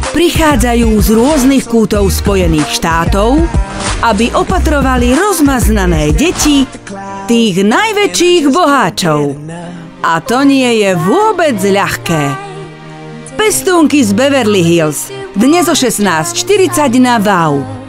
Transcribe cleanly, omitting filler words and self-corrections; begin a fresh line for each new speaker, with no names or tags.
prichádzajú z rôznych kútov Spojených štátov, aby opatrovali rozmaznané deti tých najväčších boháčov. A to nie je vôbec ľahké. Pestúnky z Beverly Hills, dnes o 16:40 na WOW.